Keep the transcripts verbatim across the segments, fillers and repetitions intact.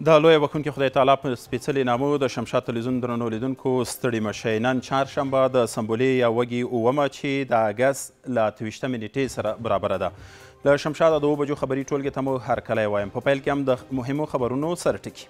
د لویه بخښونکي خدای تعالی په سپېڅلي نامو د شمشاد تلویزیون درنو لیدونکو ستړي مه شئ. نن چهارشنبه د سنبلې یا وږي اوومه چې د اګست له اته ویشتمې نېټې سره برابره ده. له شمشاده د اوو بجو خبري ټولګې ته مو هرکلی وایم. په پیل کې هم د مهمو خبرونو سرټکي.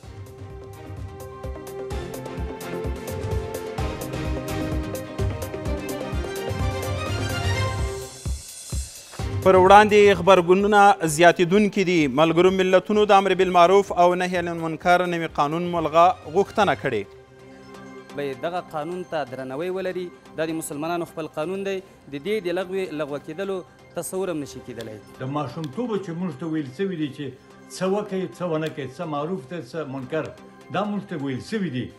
پر وړاندې غبرګونونه زیاتېدونکي دي. ملګرو ملتونو د امر بالمعروف او نهي عن المنکر نوي قانون ملغا غوښتنه کړې. به دغه قانون ته درناوی ولري. دا د مسلمانانو خپل قانون دی. د دې د لغوې لغوه کېدلو تصور هم نشي کېدلی. د ماشومتوبه چې موږ ته ویل سوي دي چې څه وکئ څه ونه کئ، څه معروف دی څه منکر، دا موږ ته ویل سوي دي.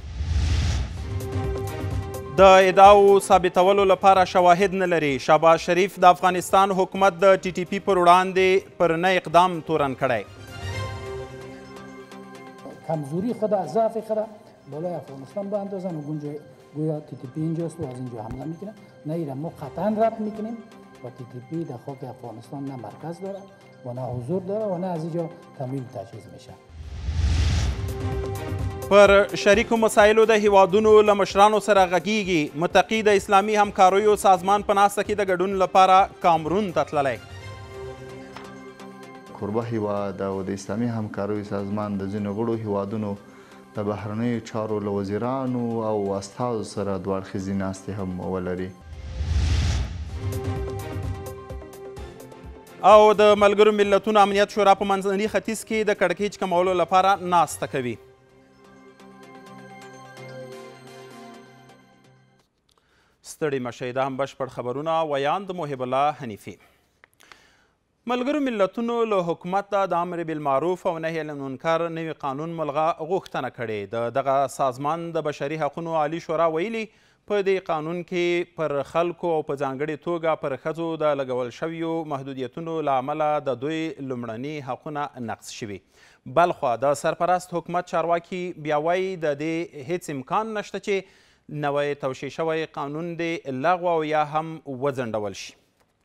د ادعاو ثابتولو لپاره شواهد نه لري. شهباز شریف د افغانستان حکومت د ټي ټي پي پر وړاندې پر نه اقدام تورن کړی. کمزوری خود از ضعف خود بالای افغانستان بیاندازن و گویا گویا تی تی پی اینجاست و از اینجا حمله میکنه. نه ایران ما قطعا رد میکنیم و تی تی پی در خاک افغانستان نه مرکز داره و نه حضور داره و نه از اینجا تمویل تجهیز میشه. پر شریکو مسایلو د هیوادونو له مشرانو سره غږیږي. متقي د اسلامي همکاریو سازمان په ناسته کې د ګډون لپاره کامرون ته تللی. کوربه هیواد او د اسلامي همکاریو سازمان د ځینو غړو هیوادونو د بهرنیو چارو له وزیرانو او استازو سره دوه اړخیزې ناستې هم ولري. او د ملګرو ملتونو امنیت شورا په منځني ختیځ کې د کړکېچ کمولو لپاره ناسته کوي. ستړي مه شئ. دا هم بشپړ خبرونه. ویاند محب الله حنیفي. ملګرو ملتونو له حکومته د امر بالمعروف او نهي عن المنکر نوي قانون ملغا غوښتنه کړې. د دغه سازمان د بشري حقونو عالي شورا ویلي په دې قانون کې پر خلکو او په ځانګړې توګه پر ښځو د لګول شویو محدودیتونو له امله د دوی لومړني حقونه نقض شوي. بلخوا د سرپرست حکومت چارواکي بیا وایي د دې هیڅ امکان نشته چې نوی توشیح شوی قانون دې لغوه او یا هم وځنډول شي.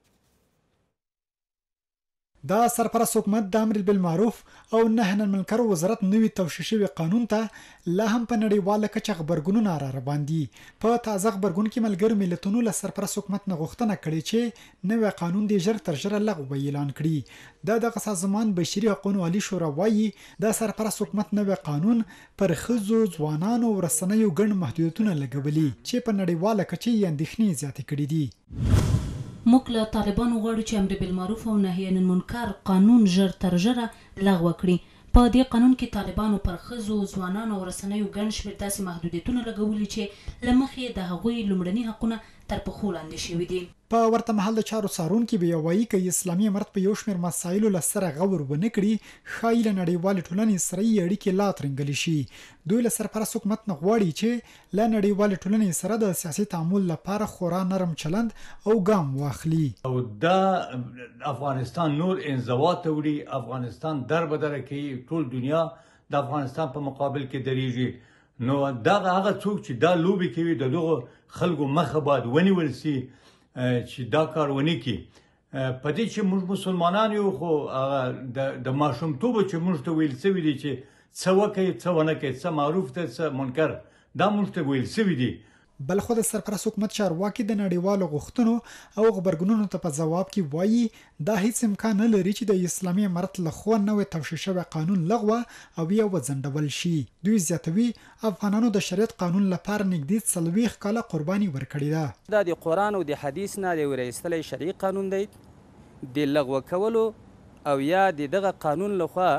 دا سرپرست حکومت د امر بالمعروف او نهي عن المنکر وزارت نوي توشیح شوي قانون ته لا هم په نړیواله کچه غبرګونونه را رباندي. په تازه غبرګون کې ملګرو ملتونو له سرپرست حکومت نه غوښتنه کړې چې نوی قانون دې ژر تر ژره لغوه اعلان کړي. دا دغه سازمان بشري حقونو عالي شورا وایي دا سرپرست حکومت نوی قانون پر ښځو، ځوانانو او رسنیو ګڼ محدودیتونه لګولي چې په نړیواله کچه یې اندېښنې زیاتې کړي دي. موږ له طالبانو غواړو چې امر بالمعروف او نهي عن المنکر قانون ژر تر ژره لغوه کړي. په دې قانون کې طالبانو پر ښځو، ځوانانو او رسنیو ګڼ شمېر داسې محدودیتونه لګولي چې له مخې د هغوی لومړني حقونه تر پښو لاندې شوي دي. په ورته مهال د چارو څارونکي بیا وایي که اسلامي امارت په یو شمېر مسایلو له سره غور ونه کړي، ښایي له نړیوالې ټولنې سره یې اړیکې لا ترنګلې شي. دوی له سرپرست حکومت نه غواړي چې له نړیوالې ټولنې سره د سیاسي تعامل لپاره خورا نرم چلند او ګام واخلي. او دا افغانستان نور انزوا ته وړي، افغانستان در بدره کوي، ټول دنیا د افغانستان په مقابل کې درېږي. نو دغه هغه څوک چې دا لوبې کوي د دغو خلکو مخه باید ونیول سي چې دا کار ونه کړي. په دې چې موږ مسلمانان یو، خو هغه د ماشومتوبه چې موږ ته ویل سوي دي چې څه وکئ څه ونه کئ، څه معروف دی څه منکر، دا موږ ته ویل سوي دي. بلخو د سرپرست حکومت چارواکي د نړیوالو غوښتنو او غبرګونونو ته په ځواب کې وایي دا هیڅ امکان نه لري چې د اسلامي امارت لخوا نوی توشیح شوی قانون لغوه او یا وځنډول شي. دوی زیاتوي افغانانو د شریعت قانون لپاره نږدې څلوېښت کاله قرباني ورکړې ده. دا د قرآن او د حدیث نه د وراایستلی شرعي قانون دی. د لغوه کولو او یا د دغه قانون لخوا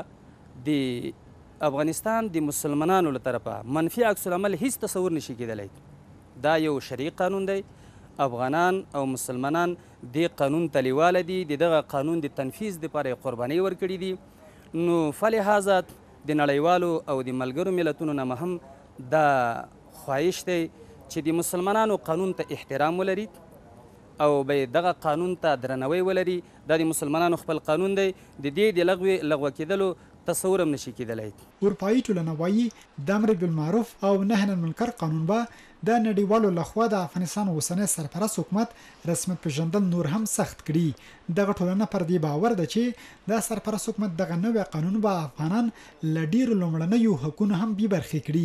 د افغانستان د مسلمانانو له طرفه منفي عکس العمل هیڅ تصور نشي کېدلی. دا یو شرعي قانون دی. افغانان او مسلمانان دې قانون ته لیواله دي. د دغه قانون د تنفیذ دپاره یې قربانۍ ورکړي دي. نو فلهذا د نړیوالو او د ملګرو ملتونو نه هم دا خواهش دی چې د مسلمانانو قانون ته احترام ولري او به دغه قانون ته درناوی ولري. دا د مسلمانانو خپل قانون دی. د دې د لغوې لغوه کېدلو تصور هم نشي کېدلی. اروپایي ټولنه وایي د امر بالمعروف او نهي عن المنکر قانون به د نړیوالو لخوا د افغانستان اوسنی سرپرست حکومت رسمیت پېژندل نور هم سخت کړي. دغه ټولنه پر دې باور ده چې د سرپرست حکومت دغه نوی قانون به افغانان له ډېرو لومړنیو حقونو هم بې برخې کړي.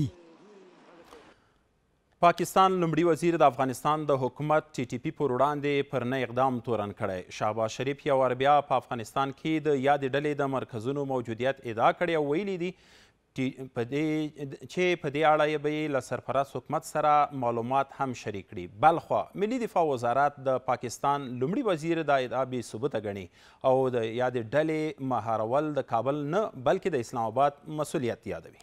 پاکستان لومړي وزیر د افغانستان د حکومت ټي ټي پي پر وړاندې پر نه اقدام تورن کړی. شهباز شریف یو وار بیا په افغانستان کې د یادې ډلې د مرکزونو موجودیت ادعا کړې او ویلي دي چې په دې اړه یې به یې له سرپرست حکومت سره معلومات هم شریک کړي. بلخوا ملي دفاع وزارت د پاکستان لومړي وزیر دا ادعا بې ثبوته ګڼي او د یادې ډلې مهارول د کابل نه بلکې د اسلام آباد مسؤلیت یادوي.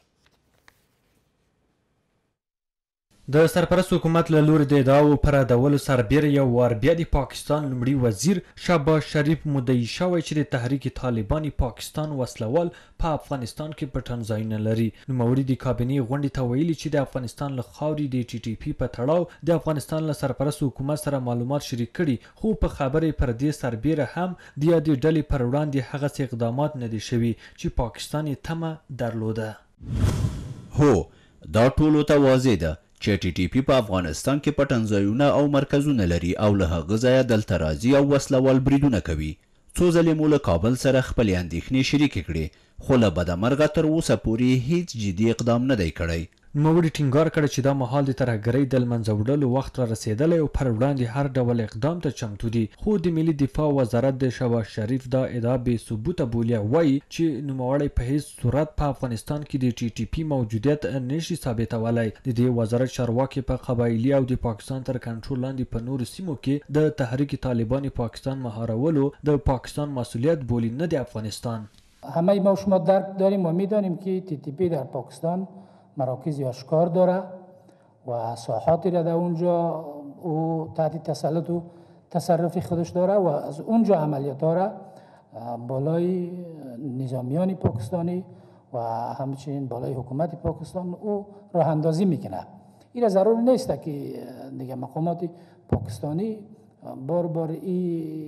د سرپرست حکومت له لوري د ادعاو پر ردولو سربیره یو وار بیا د پاکستان لومړي وزیر شهباز شریف مدعي شوی چې د تحریک طالبان پاکستان وسلوال په افغانستان کې پټن ځایونه لري. نوموړي د کابینې غونډې ته ویلي چې د افغانستان له خاورې د ټي ټي پي په تړاو د افغانستان له سرپرست حکومت سره معلومات شریک کړي، خو په خبرې پر دې سربیره هم د یادې ډلې پر وړاندې هغسې اقدامات نه دي شوي چې پاکستان یې تمه درلوده. هو دا ټولو ته واضح ده چې ټي ټي پي په افغانستان کې پټنځایونه او مرکزونه لري او له هغه ځایه دلته راځي او وسلوال بریدونه کوي. څو ځلې مو له کابل سره خپلې اندېښنې شریکې کړې، خو له بدمرغه تر اوسه پورې هیڅ جدي اقدام نه دی کړی. نوموړي ټینګار کړی چې دا مهال د ترهګرۍ د له منځه وړلو وخت را رسېدلی او پر وړاندې هر ډول اقدام ته چمتو دي. خو د ملي دفاع وزارت د شهباز شریف دا ادعا بې ثبوته بولي او وایي چې نوموړی په هیڅ صورت په افغانستان کې د ټي ټي پي موجودیت نشي ثابتولی. د دې وزارت چارواکي په قبایلي او د پاکستان تر کنټرول لاندې په نورو سیمو کې د تحریک طالبان پاکستان مهارولو د پاکستان مسئولیت بولي، نه د افغانستان. همه ما شما درک داریم و میدانیم که تی تی پی در پاکستان مراکزی آشکار داره و ساحاتی را در اونجا او تحت تسلط و تصرف خودش داره و از اونجا عملیات را بالای نظامیان پاکستانی و همچنین بالای حکومت پاکستان او راه اندازی میکنه. این ضرور نیست که دیگه مقامات پاکستانی بار بار این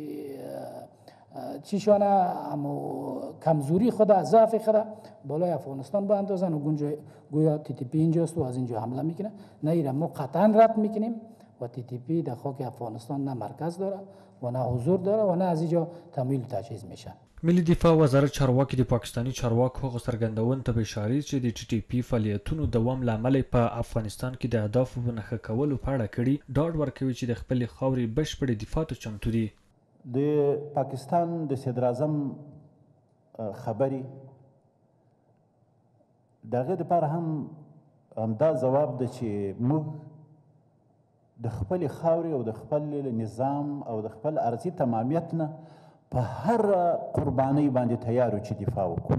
چیشانه اما کمزوری خود ضعف خود بالای افغانستان باندازن و گویا تی تی پی اینجاست و از اینجا حمله میکنه. نه ایره ما قطعا رد میکنیم و تی تی پی در خاک افغانستان نه مرکز داره و نه حضور داره و نه از اینجا تمویل و تجهیز میشه. ملي دفاع وزارت چارواکي د پاکستاني چارواکو هغو څرګندونو ته اشاره چې د ټي ټي پي فعالیتونو دوام له امله په افغانستان کې د اهدافو په نښه کولو په اړه کړي، ډاډ ورکوي چې د خپلې خاورې بشپړې دفاع ته چمتو دي. د پاکستان د صدراعظم خبرې د هغې دپاره هم همدا ځواب ده چې موږ د خپلې خاورې او د خپل نظام او د خپل ارضي تمامیت نه په هر قربانۍ باندې تیار یو چې دفاع وکړو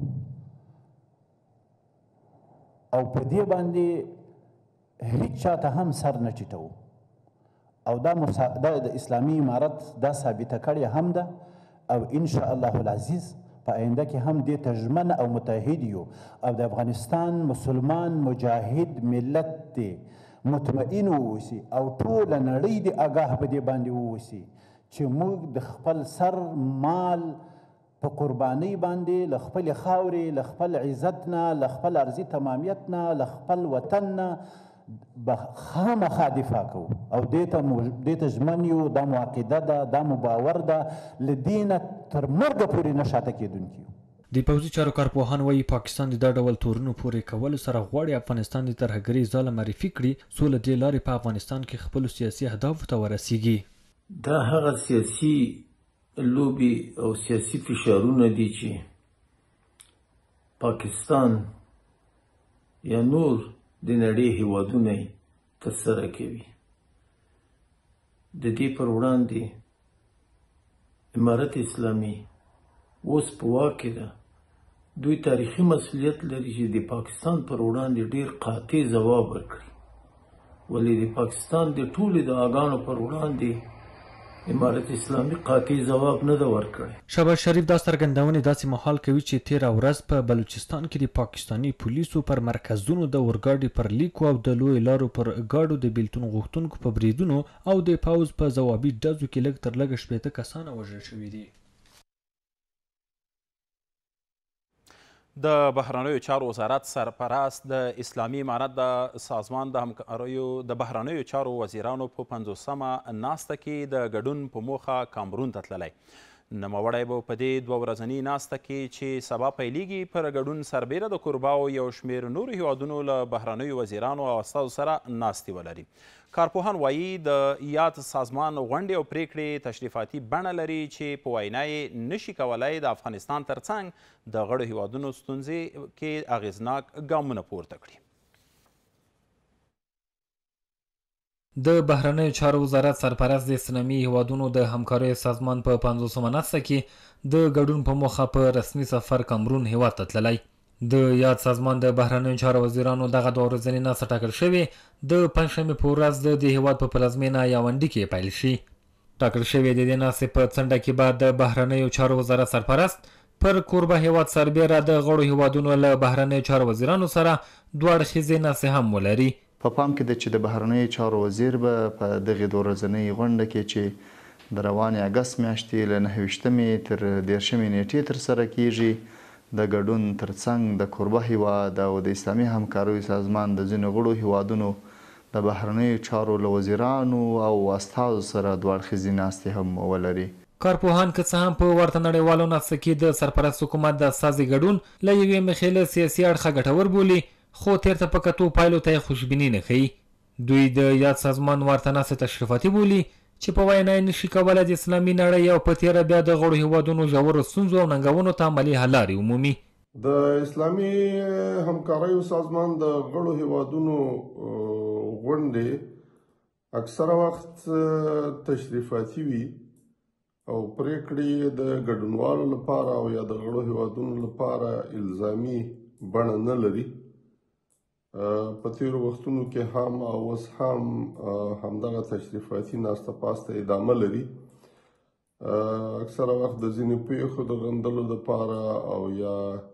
او په دې باندې هیڅ چاته هم سر نه ټیټوو او دا د اسلامي امارت دا ثابته کړې هم ده او ان شاء الله العزیز په آینده کې هم دې ته ژمن او متحد یو او د افغانستان مسلمان مجاهد ملت دی مطمئن واوسي او ټوله نړۍ دې آګاه په دې باندې واوسي چې موږ د خپل سر مال په قربانۍ باندې له خپلې خاورې له خپل عزت نه له خپل ارضي تمامیت نه له خپل وطن نه خامخا دفاع کوو او دې ته ژمن یو. دا مو عقیده ده، دا مو باور ده، له دې نه تر مرګه پورې نه شاته کېدونکي یو. د پوځي چارو کارپوهان وایي پاکستان د دا ډول تورونو پورې کولو سره غواړي افغانستان د ترهګرۍ ځاله معرفي کړي څو له دې لارې په افغانستان کې خپلو سیاسي اهدافو ته ورسیږي. دا هغه سیاسي لوبې او سیاسي فشارونه دي چې پاکستان یا نور د نړۍ هیوادونه یې ترسره کوي. د دې پر وړاندې امارت اسلامي اوس په واک کې ده. دوی تاریخي مسؤلیت لري چې د پاکستان پر وړاندې ډیر قاطع ځواب ورکړي، ولې د پاکستان د ټولو دعاګانو پر وړاندې امارت اسلامي قاطع ځواب نه ده ورکړی. شهباز شریف دا څرګندونې داسې مهال کوي چې تېره ورځ په بلوچستان کې د پاکستاني پولیسو پر مرکزونو د اورګاډي پر لیکو او د لویو لارو پر ګاډو د بیلتون غوښتونکو په بریدونو او د پوځ په ځوابي ډزو کې لږ تر لږه شپېته کسان وژل شوي دي. د بهرنیو چارو وزارت سرپرست د اسلامي امارت د سازمان د همکاریو د بهرنیو چارو وزیرانو په پنځوسمه ناسته کې د ګډون په موخه کامرون ته تللی. نوموړی به په دې دوه ورځنۍ ناسته کې چې سبا پیلیږي پر ګډون سربیره د کوربا او یو شمېر نورو هیوادونو له بهرنیو وزیرانو او استازو سره ناستې ولري. کارپوهان وایي د یاد سازمان غونډې او پریکړې تشریفاتي بڼه لري چې په وینا یې نشي کولی د افغانستان ترڅنګ د غړو هیوادونو ستونزې کې اغیزناک ګامونه پورته کړي. د بهرنیو چارو وزارت سرپرست د اسلامي هیوادونو د همکاریو سازمان په پنځوسمه ناسته کې د ګډون په موخه په رسمي سفر کامرون هیواد ته تللی. د یاد سازمان د بهرنیو چارو وزیرانو دغه دوه ورځنۍ ناسته ټاکل شوې د پنجشنبې په ورځ د دې هیواد په پلازمینه یاونډي کې پیل شي. ټاکل شوې د دې ناستې په څنډه کې بعد د بهرنیو چارو وزارت سرپرست پر کوربه هیواد سربیره د غړو هیوادونو له بهرنیو چارو وزیرانو سره دوه اړخیزې ناستې هم ولري. په پام کې ده چې د بهرنیو چارو وزیر به په دغې دوه ورځنۍ غونډه کې چې د روانې اګست میاشتې له نهه ویشتمې تر دېرشمې نیټې ترسره کیږي د ګډون ترڅنګ د کوربه هیواد او د اسلامي همکاریو سازمان د ځینو غړو هیوادونو د بهرنیو چارو له وزیرانو او استازو سره دوه اړخیزې ناستې هم ولري. کارپوهان که څه هم په ورته نړیوالو ناسته کې د سرپرست حکومت د استازي ګډون له یوې مخې له سیاسي اړخه ګټور بولي، خو تیرته په کتو پایلو ته یې خوشبیني نه ښیي. دوی د یاد سازمان ورته ناستې تشریفاتي بولي چې په وینا یې نشي کولی د اسلامي نړۍ او په تیره بیا د غړو هیوادونو ژورو ستونزو او ننګونو ته عملي حل لارې ومومي. د اسلامي همکاریو سازمان د غړو هیوادونو غونډې اکثره وخت تشریفاتي وي او پریکړې د ګډونوالو لپاره او یا د غړو هیوادونو لپاره الزامي بڼه نه لري. په تیرو وختونو کې هم او اوس هم همدغه تشریفاتي ناسته پاسته ادامه لري. اکثره وخت د ځینو پیښو د غندلو دپاره او یا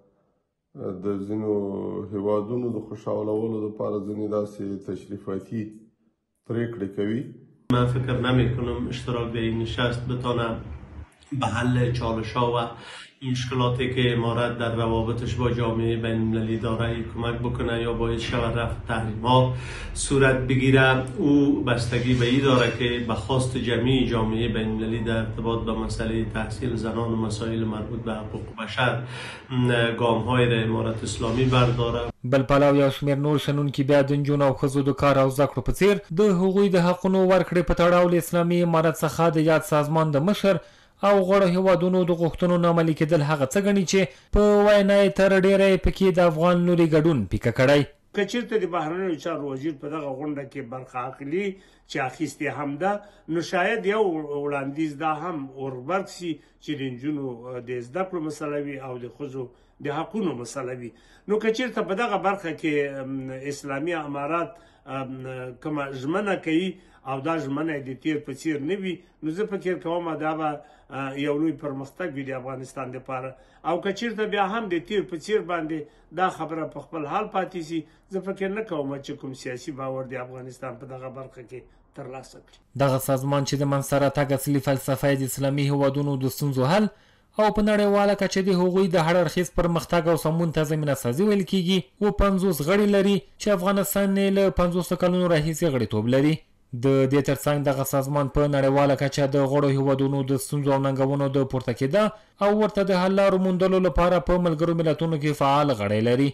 د ځینو هیوادونو د خوشحالولو دپاره ځینې داسې تشریفاتي پریکړې کوي. من فکر نمی کنم اشتراک در این نشست بتانه به حل چالش ها و مشکلاتی که امارت در روابطش با جامعه بین المللی داره کمک بکنه یا باید شود رفع تحریم ها صورت بگیره. او بستگی به این داره که به خواست جمعی جامعه بین المللی در ارتباط با مسئله تحصیل زنان و مسائل مربوط به حقوق بشر گام های را امارت اسلامی برداره. بل پلاو یو شمېر نور شنونکي بیا د نجونو او ښځو د کار او زده کړو په څیر د هغوی د حقونو ورکړې په تړاو له اسلامي امارت څخه د یاد سازمان د مشر او غړو هیوادونو د غوښتنو نه عملي کېدل هغه څه ګڼي چې په وینا یې تر ډېره یې پکې د افغان لوري ګډون پیکه کړی. که چېرته د بهرنیو چارو وزیر په دغه غونډه کې برخه اخلي چې اخیستې هم ده، نو شاید یو وړاندیز دا هم ورغبرګ سي چې د نجونو د زده کړو مسله وي او د ښځو د حقونو مسله وي. نو که چېرته په دغه برخه کې اسلامي امارات کومه ژمنه کوي او دا ژمنه د تیر په څیر نه وي، نو زه فکر کوم دا به یو لوی پرمختګ وي د افغانستان دپاره. او که چېرته بیا هم د تیر په څیر باندې دا خبره په خپل حال پاتې سي، زه فکر نه کوم چې کوم سیاسي باور د افغانستان په دغه برخه کې ترلاسه کړي. دغه سازمان چې د منځته راتګ اصلي فلسفه یې د اسلامي هیوادونو د ستونزو حل او په نړیواله کچه د هغوی د هر اړخیز پرمختګ او سمون ته زمینه سازي ویل کېږي و پنځوس غړي لري چې افغانستان یې له پنځوسو کلونو راهیسې غړیتوب لري. د دې ترڅنګ دغه سازمان په نړیواله کچه د غړو هیوادونو د ستونزو او ننګونو د پورته کېده او ورته د حل لارو موندلو لپاره په ملګرو ملتونو کې فعال غړی لري.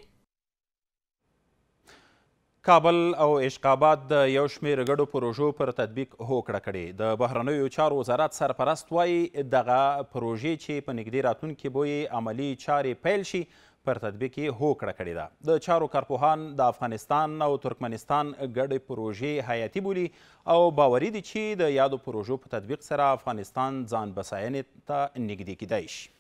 کابل او اشقاباد د یو شمېر ګډو پروژو پر تطبیق هوکړه کړې. د بهرنیو چارو وزارت سرپرست وایي دغه پروژې چې په نږدې راتلونکي به یې عملي چارې پیل شي پر تطبیق یې هوکړه کړې ده. د چارو کارپوهان د افغانستان او ترکمنستان ګډې پروژې حیاتي بولي او باوري دي چې د یادو پروژو په تطبیق سره افغانستان ځان بساینې ته نږدې کیدای شي.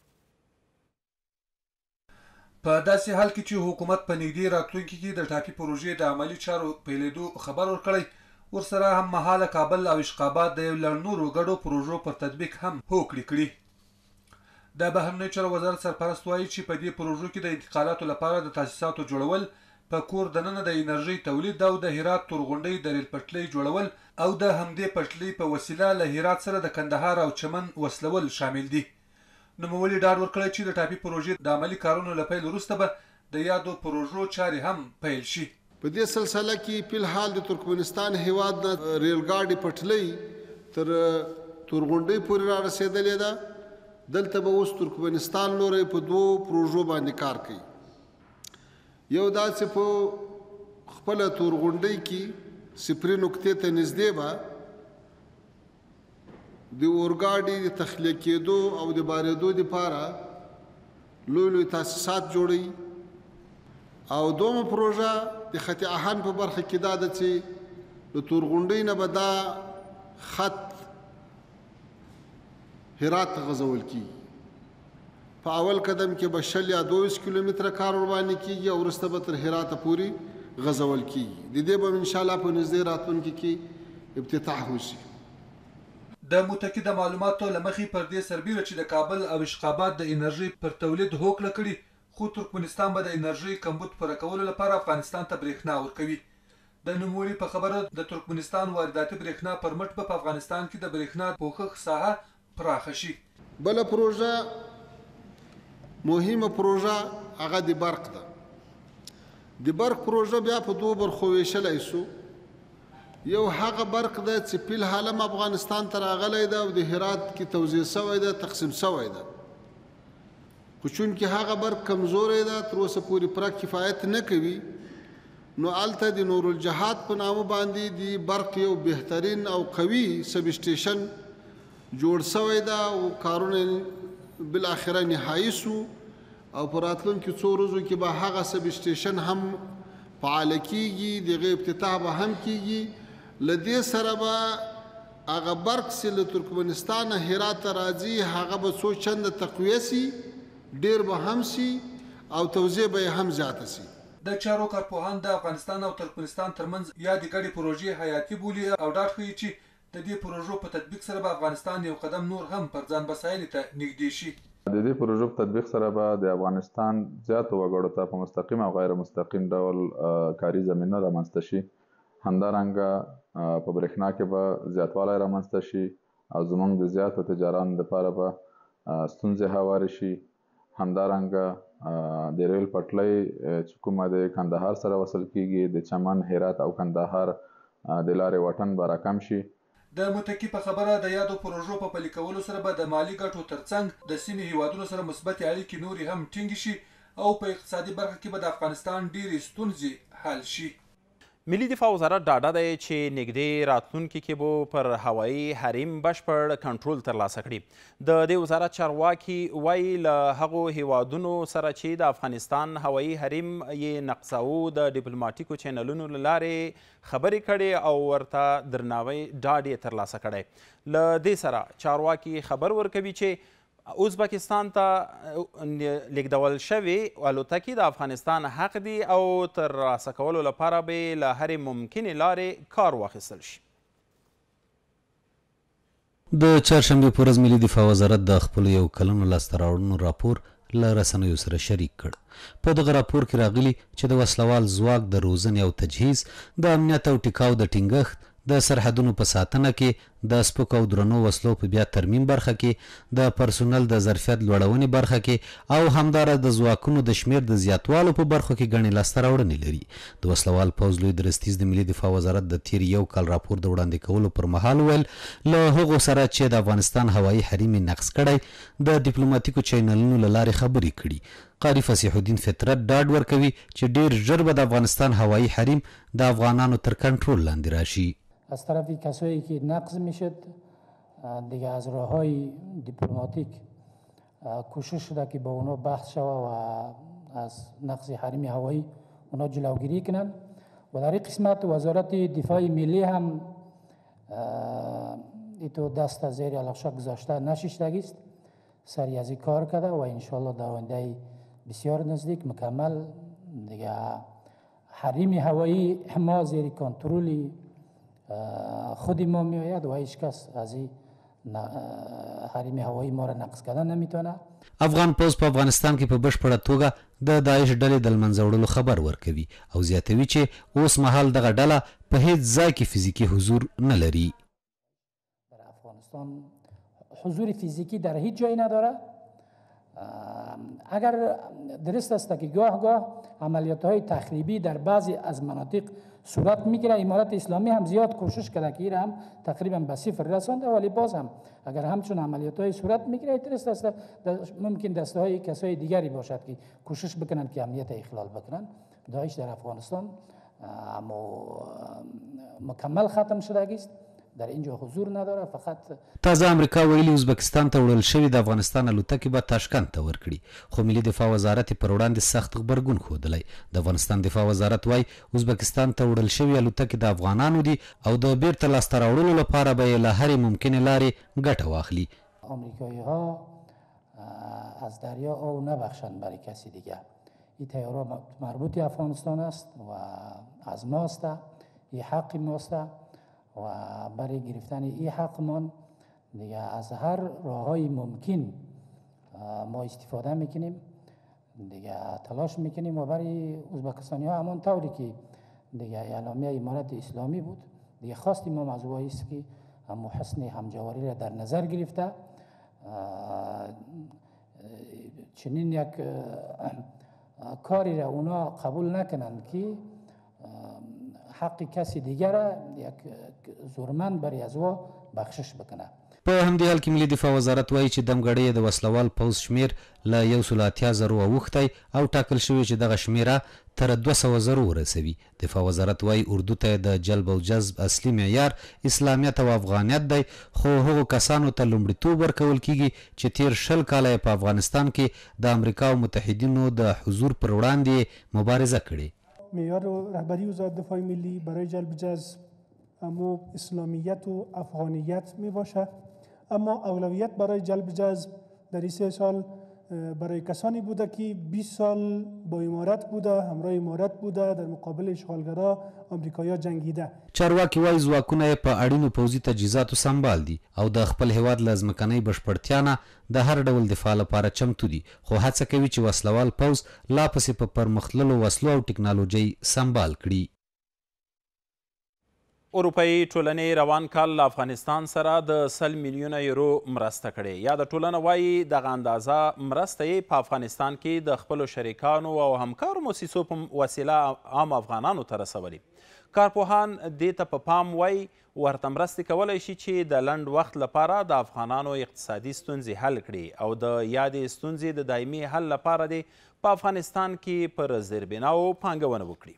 په داسې حال کې چې حکومت په نږدې راتلونکي کې د ټاپي پروژې د عملي چارو پیلېدو خبر ورکړی، ورسره هم مهاله کابل او اشقاباد د یو لړ نورو ګډو پروژو پر تطبیق هم هوکړې کړي. د بهرنیو چارو وزارت سرپرست وایي چې په دې پروژو کې د انتقالاتو لپاره د تاسیساتو جوړول، په کور دننه د انرژۍ تولید او د هرات تورغونډۍ د ریل پټلۍ جوړول او د همدې پټلۍ په وسیله له هرات سره د کندهار او چمن وصلول شامل دي. نوموړي ډاډ ورکړی چې د ټاپي پروژې د عملي کارونو له پیل وروسته به د یادو پروژو چارې هم پیل شي. په دې سلسله کې فلحال د ترکمنستان هیواد نه ریل ګاډي پټلۍ تر تورغونډۍ پورې را رسېدلې ده. دلته به اوس ترکمنستان لوري په دوو پروژو باندې کار کوي. یو دا چې په خپله تورغونډۍ کې صفري نقطې ته نږدې به د اورګاډي د تخلیه کېدو او د بارېدو دپاره لوی لوی تاسیسات جوړوي. او دومره پروژه د خط اهن په برخه کې دا ده چې د تورغونډۍ نه به دا خط هرات ته غځول کېږي. په اول قدم کې به شل یا دوه ویشت کیلومتره کار ورباندې کېږي او وروسته به تر هراته پورې غځول کېږي. د دې به انشاءالله په نږدې راتلونکي کې افتتاح وشي. د متکده معلوماتو له مخې پر دې سربیره چې د کابل او اشقاباد د انرژۍ پر تولید هوکړه کړي، خو ترکمنستان به د انرژۍ کمبود پوره کولو لپاره افغانستان ته برېښنا ورکوي. د نوموړي په خبره د ترکمنستان وارداتي برېښنا پر مټ به په افغانستان کې د برېښنا پوښښ ساحه پراخه شي. بله پروژه مهمه پروژه هغه د برق ده. د برق پروژه بیا په دوو برخو ویشلی سو. یو هغه برق ده چې فلحال هم افغانستان ته راغلی ده او د هرات کې توزیع سوی ده، تقسیم سوی ده. خو چونکې هغه برق کمزوری ده، تر اوسه پورې پوره کفایت نه کوي، نو هلته د نورالجهاد په نامه باندې د برق یو بهترین او قوي سب سټیشن جوړ سوی ده او کارونه بالاخره نهایي سو. او په راتلونکي څو ورځو کې به هغه سب سټیشن هم فعاله کیږي، د هغې افتتاح به هم کیږي. له دې سره به هغه برق چې له ترکمنستانه هرات ته راځي هغه به څو چنده تقویه سي، ډېر به هم سي او توزیع به یې هم زیاته سي. د چارو کارپوهان د افغانستان او ترکمنستان ترمنځ یادې ګډې پروژې حیاتي بولي او ډاډ ښیي چې د دې پروژو په تطبیق سره به افغانستان یو قدم نور هم پر ځان بسایلې ته نږدې شي. د دې پروژو په تطبیق سره به د افغانستان زیاتو وګړو ته په مستقیم او غیر مستقیم ډول کاري زمینه رامنځته شي. همدارنګه په برېښنا کې به زیاتوالی رامنځته شي او زموږ د زیاتو تجارانو لپاره به ستونزې هوارې شي. همدارنګه د ریل پټلۍ چې کومه د کندهار سره وصل کیږي، د چمن، هرات او کندهار د لارې واټن به راکم شي. د متکي په خبره د یادو پروژو په پلي کولو سره به د مالي ګټو ترڅنګ د سیمې هیوادونو سره مثبتې اړیکې نورې هم ټینګې شي او په اقتصادي برخه کې به د افغانستان ډېرې ستونزې حل شي. ملي دفاع وزارت ډاډه دی چې نږدې راتلونکي کې به پر هوایي حریم بشپړ کنټرول ترلاسه کړي. د دې وزارت چارواکي وایي له هغو هیوادونو سره چې د افغانستان هوایي حریم یې نقضاو د ډیپلوماټیکو چینلونو له لارې خبرې کړې او ورته درناوی ډاډ یې ترلاسه کړی. له دې سره چارواکي خبر ورکوي چې ازبکستان ته لیږدول شوې الوتکې د افغانستان حق دي او ترلاسه کولو لپاره به له هرې ممکنې لارې کار واخیستل شي. د چهارشنبې په ورځ ملي دفاع وزارت د خپلو یو کلنو لاسته راوړنو راپور له رسنیو سره شریک کړ. په دغه راپور کې راغلي چې د وسلوال ځواک د روزنې او تجهیز، د امنیت او ټیکاو د ټینګښت، د سرحدونو په ساتنه کې، د سپکو او درنو وسلو په بیا ترمیم برخه کې، د پرسونل د ظرفیت لوړونې برخه کې او همدارس د ځواکونو د شمیر د زیاتوالو په برخو کې ګڼې لاسته راوړنې لري. د وسلوال پوځ لوی درستیز د ملي دفاع وزارت د تیر یو کال راپور د وړاندې کولو پر مهال ویل له هغو سره چې د افغانستان هوایي حریم یې نقض کړی، د ډیپلوماټیکو چینلونو له لارې خبرې کړي. قاری فصیح الدین فطرت ډاډ ورکوي چې ډیر ژر به د افغانستان هوایي حریم د افغانانو تر کنټرول لاندې راشي. از طرف کسایی که نقض میشد دیگه از راه های دیپلماتیک کوشش شده که با اونا بحث شود و از نقض حریم هوایی اونا جلوگیری کنن و در این قسمت وزارت دفاع ملی هم ایتو دست زیر علقشه گذاشته نشیشتگی است، سری از این کار کرده و انشالله در آینده بسیار نزدیک مکمل دیگه حریم هوایی ما زیر کنترلی خودی ما می آید و هیچ کس از این حریم هوایی ما را نقض کردن نمیتونه. افغان پوځ په افغانستان کې په بشپړه توګه د داعش ډلې د له منځه وړلو خبر ورکوي او زیاتوي چې اوس مهال دغه ډله په هیڅ ځای کې فزیکي حضور نه لري. در افغانستان حضور فیزیکی در هیچ جایی نداره اگر درست است که گاه گاه عملیات های تخریبی در بعضی از مناطق صورت میگیره، امارت اسلامی هم زیاد کوشش کرده که این هم تقریبا به صفر رسانده، ولی باز هم اگر همچون عملیات های صورت میگیره درست است ممکن دسته های کسای دیگری باشد که کوشش بکنن که امنیت اخلال بکنن. داعش در افغانستان مکمل ختم شده است، در اینجا حضور نداره. فقط تازه امریکا ویلي ازبکستان ته وړل شوې د افغانستان الوتکې به تاشکند ته ورکړي، خو ملي دفاع وزارت یې پر وړاندې سخت غبرګون ښودلی. د افغانستان دفاع وزارت وایي ازبکستان ته وړل شوې الوتکې د افغانانو دي او د بیرته لاسته راوړلو لپاره به یې له هرې ممکنې لارې ګټه واخلي. آمریکایی ها از دریا او نبخشند برای کسی دیگه. این تیاره مربوط افغانستان است و از ماست، این حق ماست و برای گرفتن این حقمان دیگه از هر راههای ممکن ما استفاده میکنیم، دیگه تلاش میکنیم و برای ازبکستانی ها همان طوری که دیگه اعلامیه امارت اسلامی بود، دیگه خواست ما موضوعی است که هم حسن همجواری را در نظر گرفته چنین یک کاری را اونا قبول نکنند که حق کسی دیگر را یک زورمند برای از او بخشش بکنه. په همدې حال کې ملي دفاع وزارت وایي چې دمګړۍ د وسلوال پوځ شمیر له یو سل اتیا زرو اوښتی او ټاکل شوی چې دغه شمیره تر دوه سوه زرو ورسوي. دفاع وزارت وایي اردو ته د جلب او جذب اصلي معیار اسلامیت او افغانیت دی، خو هغو کسانو ته لومړیتوب ورکول کیږي چې تیر شل کاله په افغانستان کې د امریکا او متحدینو د حضور پر وړاندې مبارزه کړې. معیار رهبری وزارت دفاع ملی برای جلب جذب اما اسلامیت و افغانیت می باشد، اما اولویت برای جلب جذب در این سه سال برای کسانی بوده که بیست سال با امارت بوده، همراه امارت بوده، در مقابل اشغالگرا آمریکایی‌ها جنگیده. چارواکي وایي ځواکونه یې په اړینو پوځي تجهیزاتو سمبال دي او د خپل هیواد له ځمکنۍ بشپړتیا نه د هر ډول دفاع لپاره چمتو دي، خو هڅه کوي چې وسلوال پوځ لا پسې په پرمختللو وسلو او ټکنالوژۍ سمبال کړي. اروپایي ټولنې روان کال له افغانستان سره د سل میلیونه یورو مرسته کړې. یاده ټولنه وایي دغه اندازه مرسته یې په افغانستان کې د خپلو شریکانو او همکارو موسسو په وسیله عام افغانانو ته رسولي. کارپوهان دې ته په پام وایي ورته مرستې کولی شي چې د لنډ وخت لپاره د افغانانو اقتصادي ستونزې حل کړي او د یادې ستونزې د دایمي حل لپاره دې په افغانستان کې پر زیربناو پانګونه وکړي.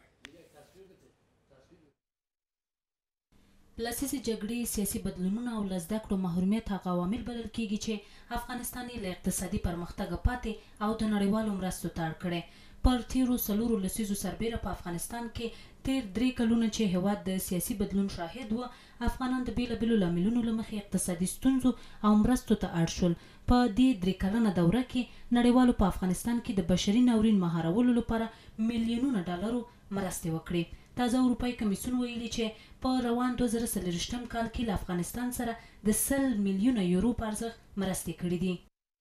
لسیزې جګړې سیاسي بدلونونه او له زده کړو محرومیت هغه عوامل بلل کیږي چې افغانستان یې له اقتصادي پرمختګه پاتې او د نړیوالو مرستو ته اړ کړی. پر تیرو څلورو لسیزو سربیره په افغانستان کې تیر درې کلونه چې هیواد د سیاسي بدلون شاهد و، افغانان د بیلابیلو لاملونو له مخې اقتصادي ستونزو او مرستو ته اړ شول. په دې درې کلنه دوره کې نړیوالو په افغانستان کې د بشري ناورین مهارولو لپاره میلیونونه ډالرو مرستې وکړې. تازه اروپایي کمیسیون ویلي چې په روان دوه زره څلوېښتم کال کې له افغانستان سره د سل میلیونه یورو په ارزښت مرستې کړي دي.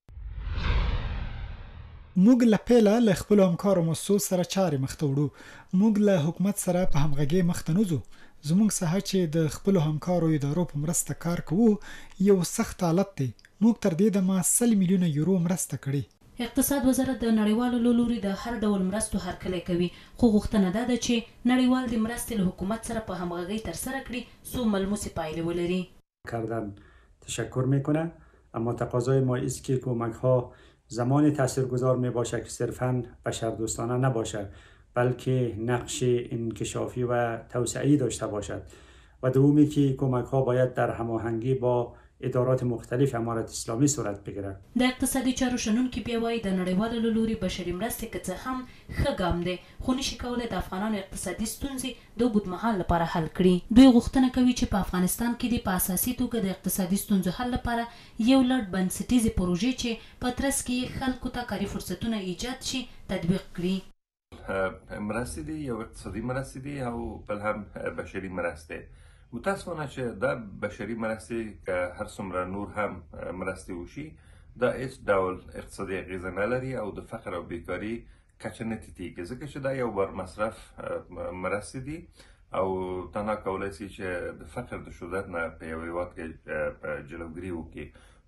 موږ له پیله له خپلو همکارو موسسو سره چارې مخته وړو. موږ له حکومت سره په همغږۍ مخته نه ځو. زموږ ساحه چې د خپلو همکارو ادارو په مرسته کار کوو یو سخت حالت دی. موږ تر دې دمه سل میلیونه یورو مرسته کړې. اقتصاد وزارت د نړیوالو له لوري د هر ډول مرستو هرکلی کوي، خو غوښتنه دا ده چې نړیوال د مرستې له حکومت سره په همغږۍ ترسره کړي څو ملموسې پایلې ولري. کردن تشکر میکنه، اما تقاضای ما است که کمک ها زمانی تاثیرگذار می باشد که صرفاً بشردوستانه نباشد، بلکه نقش انکشافی و توسعه‌ای داشته باشد و دومی که کمک ها باید در هماهنگی با ادارات مختلف امارت اسلامی صورت بگیرد. د اقتصادي چارو شنونکي بیا وایي د نړیوالو له لوري بشري مرستې که څه هم ښه ګام دی، خو نشي کولی د افغانانو اقتصادي ستونزې د اوږدمهال لپاره حل کړي. دوی غوښتنه کوي چې په افغانستان کې د په اساسي توګه د اقتصادي ستونزو حل لپاره یو لړ بنسټیزې پروژې چې په ترڅ کې خلکو ته کاري فرصتونه ایجاد شي تطبیق کړي. مرستې دي، یو اقتصادي مرستې دي او بل هم بشري مرستې. متاسفانه چې دا بشري مرستې که هر څومره نور هم مرستې وشي دا هیڅ ډول اقتصادي اغیزه نه لري او د فقر او بیکاري کچه نه ټیټیږي، ځکه چې دا یو بر مصرف مرستې دي او تنها کولی شي چې د فقر د شدت نه په یو هیواد کې جلوګیري وکړي.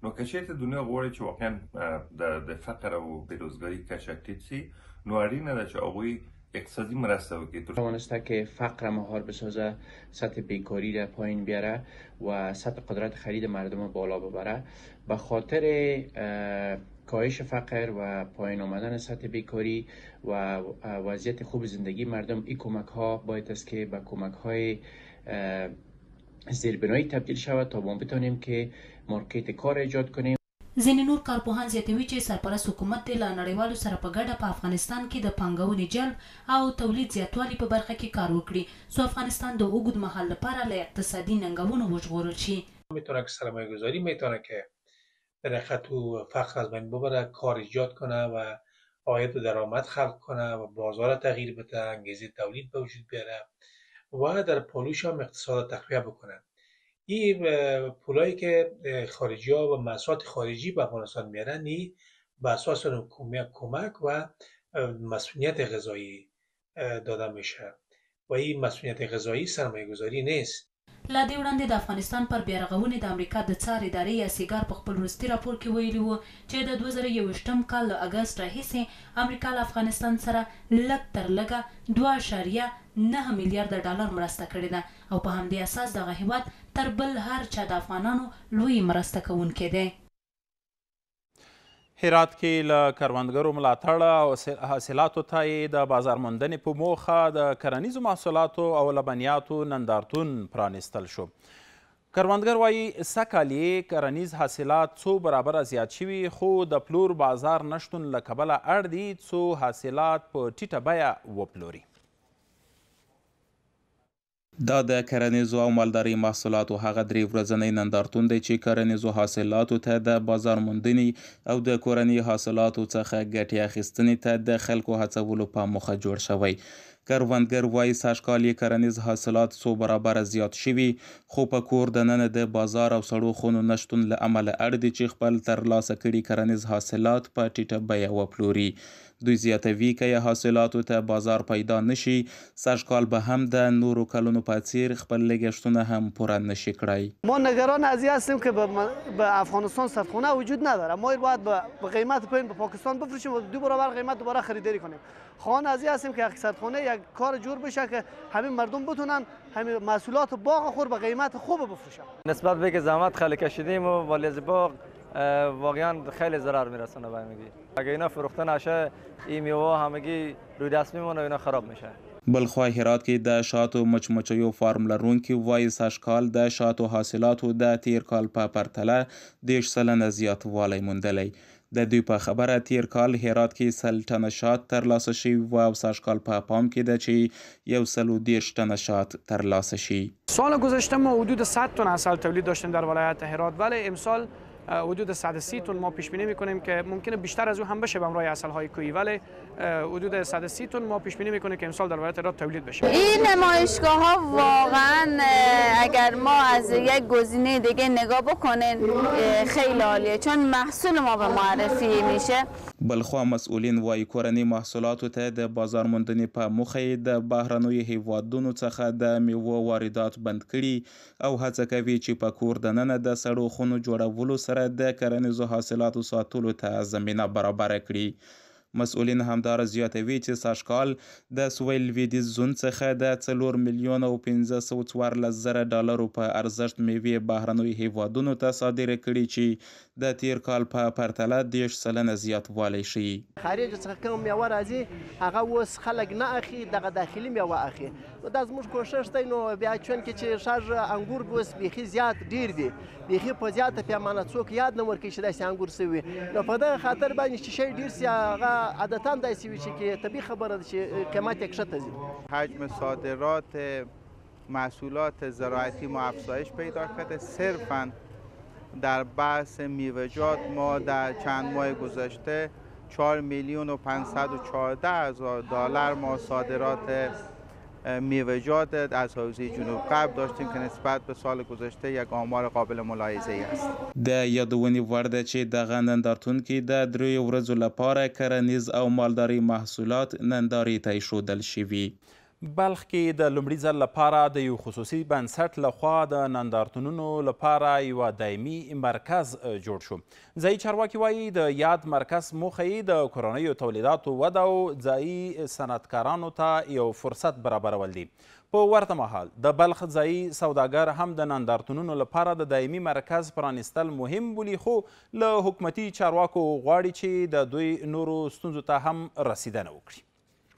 نو که چیرته دنیا غواړي چې واقعا د فقر او بیروزګاري کچه ټیټ سي نو اړینه ده چې هغوی اقتصادی مرسته وکړي توانسته که فقر مهار بسازه، سطح بیکاری را پایین بیاره و سطح قدرت خرید مردم بالا ببره. به خاطر کاهش فقر و پایین آمدن سطح بیکاری و وضعیت خوب زندگی مردم، این کمک ها باید است که به کمک های زیربنایی تبدیل شود تا ما بتانیم که مارکت کار ایجاد کنیم. ځینې نور کارپوهان زیاتوي چې سرپرست حکومت دې له نړیوالو سره په ګډه په افغانستان کې د پانګونې جلب او تولید زیاتوالي په برخه کې کار وکړي څو افغانستان د اوږد مهال لپاره له اقتصادي ننګونو وژغورل شي. میتونه که سرمایه گذاری میتونه که بالاخره تو فقر از بین ببره، کار ایجاد کنه و عاید و درآمد خلق کنه و بازار تغییر بده، انگیزه تولید به وجود بیاره و در پالوش هم اقتصاد تقویه بکنه. این پولایی که خارجی ها و محصولات خارجی به افغانستان میارن این به اساس کمک و مسئولیت غذایی داده میشه و این مسئولیت غذایی سرمایه گذاری نیست. لا دې وړاندې د افغانستان پر بیارغونې د امریکا د څار ادارې یا سیګار په خپل وروستي راپور کې ویلي وو چې د دوه زره یوویشتم کال له اګست راهیسې امریکا له افغانستان سره لږ تر لږه دوه اعشاریه نه میلیارده ډالر مرسته کړې ده او په همدې اساس دغه هیواد تر بل هر چا د افغانانو لوی مرسته کوونکی دی. هرات کې له کروندګرو ملاتړ او حاصلاتو ته یې د بازار موندنې په موخه د کرنیزو محصولاتو او لبنیاتو نندارتون پرانیستل شو. کروندګر وایي سږکال یې کرنیز حاصلات څو برابره زیات شوي خو د پلور بازار نشتون له کبله اړ دي څو حاصلات په ټیټه بیه وپلوري. دا د کرنیزو او مالدارۍ محصولاتو هغه درې ورځنی نندارتون دی چې کرنیزو حاصلاتو ته د بازار موندنې او د کورني حاصلاتو څخه ګټې اخیستنې ته د خلکو هڅولو په موخه جوړ شوی. کروندګر وایي سږکال یې کرنیز حاصلات څو برابره زیات شوي خو په کور دننه د بازار او سړو خونو نشتون له امله اړ دي چې خپل ترلاسه کړي کرنیز حاصلات په ټیټه بیه وپلوري. دوی زیاتوي که یې حاصلاتو ته بازار پیدا نشي سږکال به هم د نورو کلونو په څیر خپل لګښتونه هم پوره نشي کړی. ما نگران از این هستیم که به افغانستان صرفخانه وجود نداره. ما باید به قیمت پایین به پاکستان بفروشیم و دو برابر قیمت دوباره خریداری کنیم. خواهان از این هستیم که صرفخانه یک کار جور بشه که همین مردم بتونن همین محصولات باغ خود به قیمت خوب بفروشن. نسبت به که زحمت خیلی کشیدیم و ولی از باغ واقعا خیلی ضرر میرسونه به همگی. اگه اینا فروخته نشه این میوه همگی روی دست میمونه و اینا خراب میشه. بلخوا هرات کې د شاتو مچمچیو فارم لرونکي وایي سږکال د شاتو حاصلاتو د تیر کال په پرتله دېرش سلنه زیاتوالی موندلی. د دوی په خبره تیر کال هرات کې سل ټنه شات ترلاسه شوي و او سږکال په پام کې ده چې یو سل و دېرش ټنه شات ترلاسه شي. سال گذشته ما حدود صد تن عسل تولید داشتیم در ولایت هرات ولی امسال حدود صد و سی تن ما پیش بینی میکنیم که ممکنه بیشتر از اون هم بشه به همراه عسل‌های کوهی ولی حدود صد و سی تن ما پیش بینی میکنیم که امسال در ولایت هرات تولید بشه. این نمایشگاه ها واقعا اگر ما از یک گزینه دیگه نگاه بکنین خیلی عالیه چون محصول ما به معرفی میشه. بلخوا مسئولین وایي کورني محصولاتو ته د بازار موندنې په موخه د بهرنیو هیوادونو څخه د میوو واردات بند کړي او هڅه کوي چې په کور دننه د سړو خونو جوړولو سره د کرنیزو حاصلاتو ساتلو ته زمینه برابره کړي. مسئولین همدار زیاتوي چې سږکال د سویل لویدیځ زون څخه د څلور میلیونه او پنځه سوه څوارلس زره ډالرو په ارزښت میوې بهرنیو هیوادونو ته صادره کړي چې د تیر کال په پرتله دېرش سلنه زیاتوالی ښیي. خارج څخه کوم میوه راځي هغه اوس خلک نه اخلي دغه داخلي میوه اخلي. دا زموږ کوشش دی نو بیا چون کې چې شاژ انګور اوس بیخي زیات ډیر دي بیخي په زیاته پیمانه څوک یاد نه ورکوي چې داسې انګور سوي نو په دغه خاطر باندې چې شی ډیر سي هغه عادتا داسې وي چې طبیعي خبره ده چې قیمت یې کښته ځي. حجم صادرات محصولات زراعتی ما افزایش پیدا کرده. صرفاً در بحث میوه‌جات ما در چند ماه گذشته چهار میلیون و پانصد و چهارده هزار دلار ما صادرات میوه‌جات از حوزه جنوب غرب داشتیم که نسبت به سال گذشته یک آمار قابل ملاحظه‌ای است. د یادونې وړ ده چې دغه نندارتون کې د دریو ورځو لپاره کرنیز او مالداري محصولات نندارې ته ایښودل شوي. بلخ کې د لومړي ځل لپاره د یو خصوصي بنسټ لخوا د نندارتونونو لپاره یوه دایمي مرکز جوړ شو. ځایي چارواکي وایي د یاد مرکز موخه یې د کورنیو تولیداتو وده او ځایي صنعتکارانو ته یو فرصت برابرول دي. په ورته مهال د بلخ ځایي سوداګر هم د نندارتونونو لپاره د دایمي مرکز پرانیستل مهم بولي، خو له حکومتي چارواکو غواړي چې د دوی نورو ستونزو ته هم رسیدنه وکړي.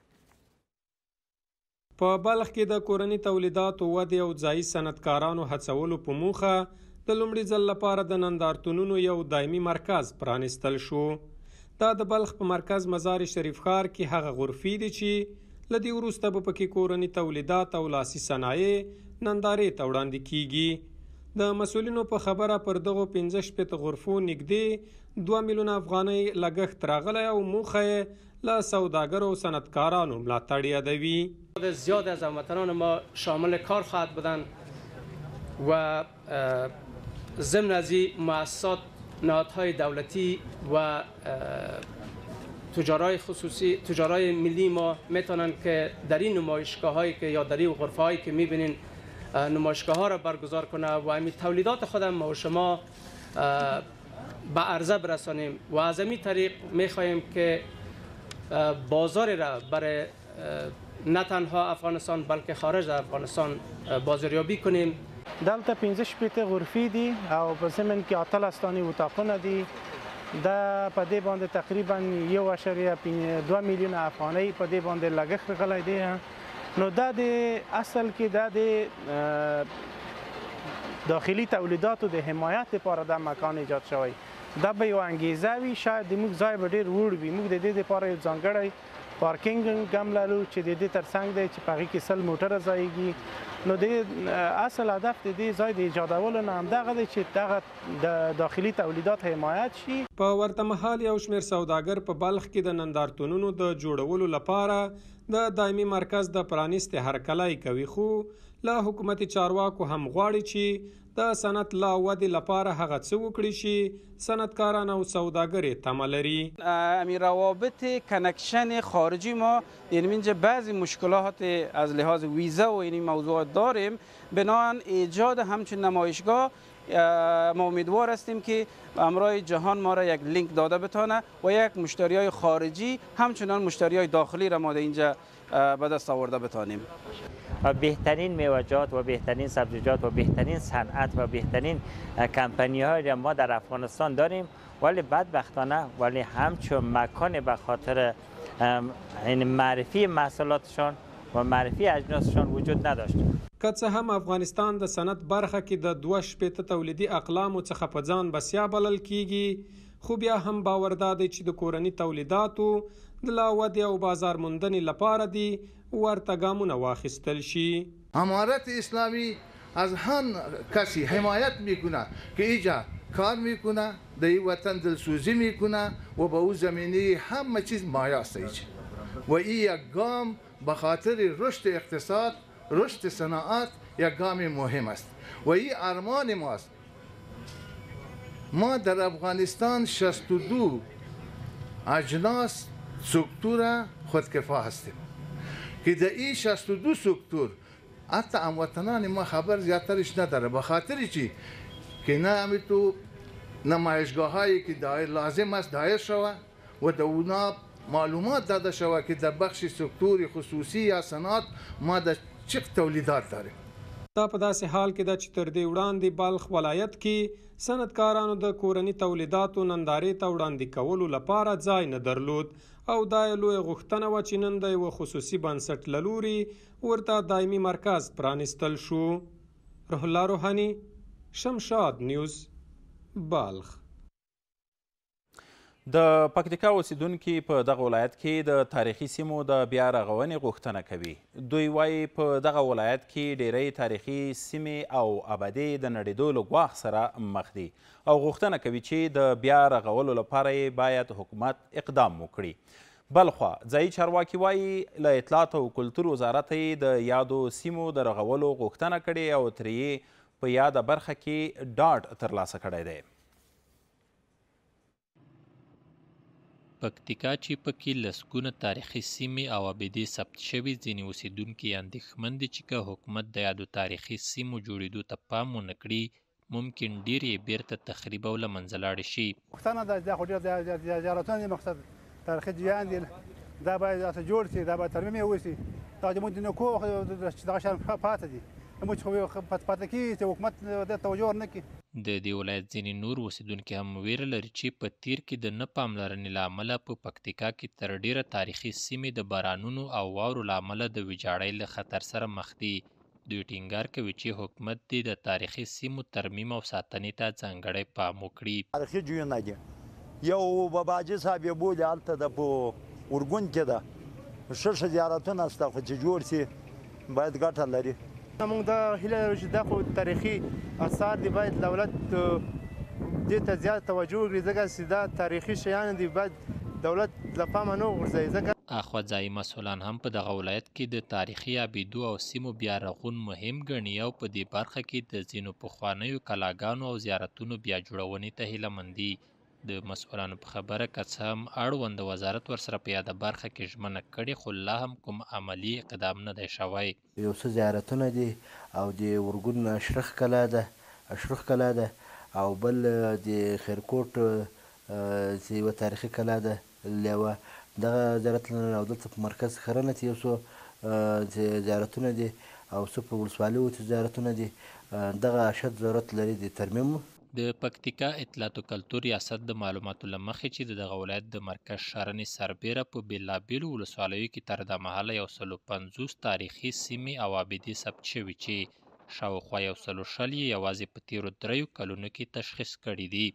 په بلخ کې د کورني تولیداتو ودې او ځایي صنعتکارانو هڅولو په موخه د لومړي ځل لپاره د نندارتونونو یو دایمي مرکز پرانیستل شو. دا د بلخ په مرکز مزار شریف ښار کې هغه غرفې دي چې له دې وروسته به پکې کورني تولیدات او لاسي صنایع نندارې ته وړاندې کیږي. د مسؤلینو په خبره پر دغو پنځه شپېته غرفو نږدې دوه میلیونه افغانۍ لګښت راغلی او موخه یې له سوداګرو و صنعتکارانو ملاتړ یادوي. زیاد از هموطنان ما شامل کار خواهد بودند و ضمن از این مؤسسات نهادهای دولتی و تجارای خصوصی تجارای ملی ما میتونن که در این نمایشگاه هایی که یا در این غرفه هایی که میبینین نمایشگاه ها را برگزار کنه و همین تولیدات خودم ما و شما به عرضه برسانیم و از همین طریق میخواهیم که بازاری را برای نه تنها افغانستان بلکه خارج از افغانستان بازاریابی کنیم. دلته پنځه شپېته غرفې دي او په ضمن کې اتلس دانې اتاقونه دي. دا په دې باندې تقریبا یو اعشاریه دوه میلیونه افغانۍ په دې باندې لګښت راغلی دی. نو دا د اصل کې دا د داخلي تولیداتو د حمایت لپاره دا مکان ایجاد شوی. دا به یو انګیزه وي، شاید د موږ ځای به ډېر وړ وي. موږ د دې لپاره یو ځانګړی پارکینګ هم لرو چې د دې ترڅنګ دی چې په هغې کې سل موټره ځایږي. نو د اصل هدف د دې ځای د ایجادولو نه همدغه دی چې دغه د داخلي تولیدات حمایت شي. په ورته مهال یو شمېر سوداګر په بلخ کې د نندارتونونو د جوړولو لپاره د دایمي مرکز د پرانیستې هرکلی کوي، خو له حکومتي چارواکو هم غواړي چې د صنعت لا ودې لپاره هغه څه وکړي چې صنعتکاران او سوداګر یې تمه لري. همین روابط کنکشن خارجی ما یعنی اینجا بعضی مشکلات از لحاظ ویزا و این موضوعات داریم. بنابراین ایجاد همچون نمایشگاه ما امیدوار هستیم که امرای جهان ما را یک لینک داده بتانه و یک مشتریای خارجی همچنان مشتریای داخلی را ما در اینجا به دست آورده بتانیم. و بهترین میوه‌جات و بهترین سبزیجات و بهترین صنعت و بهترین کمپانی های ما در افغانستان داریم، ولی بدبختانه ولی همچون مکان به خاطر این معرفی محصولاتشان و معرفی اجناسشان وجود نداشت. که څه هم افغانستان د صنعت برخه کې د دوه شپېته تولیدي اقلامو څخه په ځان بسیا بلل کیږي، خو بیا هم باور دا دی چې د کورني تولیداتو د لا ودې او بازار موندنې لپاره دی ورته ګامونه واخیستل شي. امارت اسلامی از هر کسی حمایت میکنه که اینجا کار میکنه، در این وطن دلسوزی میکنه و به او زمینه همه چیز مایاست ایج. و این یک گام به خاطر رشد اقتصاد، رشد صناعت یک گام مهم است و این ارمان ماست. ما در افغانستان شصت و دو اجناس سکتور خودکفا هستیم که در این شصت و دو سکتور حتی هموطنان ما خبر زیادترش نداره، به خاطر چی؟ که نه همی تو نمایشگاه هایی که دایر لازم است دایر شوه و در اونا معلومات داده شوه که در بخش سکتور خصوصی یا صنعت ما در چه تولیدات داریم. دا په داسې حال کې ده چې تر دې وړاندې بلخ ولایت کې صنعتکارانو د کورني تولیداتو نندارې ته وړاندې کولو لپاره ځای نه درلود او دا یې لویه غوښتنه وه چې نن د یوه خصوصي بنسټ له لوري ورته دایمي مرکز پرانیستل شو. روح الله روحاني، شمشاد نیوز، بلخ. د پکتیکا اوسیدونکي په دغه ولایت کې د تاریخي سیمو د بیا رغونې غوښتنه کوي. دوی وایي په دغه ولایت کې ډیری تاریخي سیمې او آبادۍ د نړېدو له ګواښ سره مخ دي او غوښتنه کوي چې د بیا رغولو لپاره یې باید حکومت اقدام وکړي. بلخوا ځایي چارواکي وایي له اطلاعات او کلتور وزارت یې د یادو سیمو د رغولو غوښتنه کړې او ترې په یاده برخه کې ډاډ ترلاسه کړی دی. پکتیکا چې پکې لسګونه تاریخي سیمې او ابدې ثبت شوي، ځینې اوسیدونکي اندېښمن دي چې که حکومت د یادو تاریخي سیمو جوړېدو ته پام ونه کړي، ممکن ډېر یې بیرته تخریب او له منځه لاړې شي. پوښتنه ده دا خو ډېر زیارتونه دي، مقصد تاریخي جریان دي، دا باید داسې جوړ شي، دا باید ترمیم یې وشي. دا زموږ د نیکو دغه شیان پاتې دي، موږ خو پاتې کېږي چې حکومت دې توجه ونه کړي. د دې ولایت ځینې نور اوسیدونکي هم ویره لري چې په تیر کې د نه پاملرنې له امله په پکتیکا کې تر ډیره تاریخي سیمې د بارانونو او واورو له امله د ویجاړۍ له خطر سره مخ دي. دوی ټینګار کوي چې حکومت دې د تاریخي سیمو ترمیم او ساتنې ته ځانګړی پام وکړي. تاریخي ځایونه دي، یو باباجي صاحب یې بولي هلته د په اورګون کې ده، ښه ښه زیارتونه شته، خو چې جوړ شي باید ګټه لري. موږ دا هیله لرو چې دا خو تاریخي اثار دي، باید دولت دې ته زیات توجه وکړي، ځکه چې دا تاریخي شیان دي، باید دولت له پامه نه وغورځوي. ځکه اخوا ځایي مسؤلان هم په دغه ولایت کې د تاریخي ابیدو او سیمو بیا رغون مهم ګڼي او په دې برخه کې د ځینو پخوانیو کلاګانو او زیارتونو بیا جوړونې ته هیله مند دي. د مسؤلانو په خبره که څه هم اړوند وزارت ورسره په یاده برخه کې ژمنه کړې، خو لا هم کوم عملي اقدام نه دی شوی. یو څه زیارتونه دي او د ورګون اشرخ کلا ده اشرخ کلا ده او بل د خیرکوټ چې یوه تاریخي کلا ده لیوه، دغه زیارتونه او دلته په مرکز خرنه یو څو زیارتونه دي او څه په ولسوالیو کې زیارتونه دي، دغه اشد ضرورت لري د ترمیم. د پکتیکا اطلاعات او کلتور ریاست د معلوماتو له مخې چې د دغه ولایت د مرکز ښارنې سربیره په بېلابېلو ولسوالیو کې تر دا مهاله یو سلو پنځوس تاریخي سیمې او ابدې ثبت شوي چې شاوخوا یو سلو شل یې یوازې په تیرو دریو کلونو کې تشخیص کړي دي.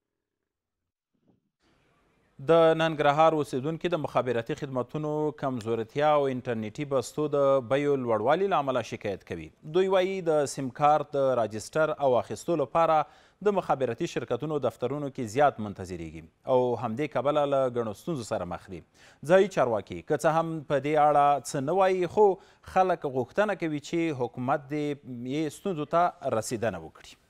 د ننګرهار اوسیدونکي د مخابراتي خدمتونو کمزورتیا او انټرنیټي بستو د بیو لوړوالي له امله شکایت کوي. دوی وایي د سیم کارت د راجسټر او اخیستو لپاره د مخابراتي شرکتونو دفترونو کې زیات منتظریږي او همدې کبله له ګڼو ستونزو سره مخ دي. ځایي چارواکي که څه هم په دې اړه څه نه وایي، خو خلک غوښتنه کوي چې حکومت دې ستونزو ته رسیدنه وکړي.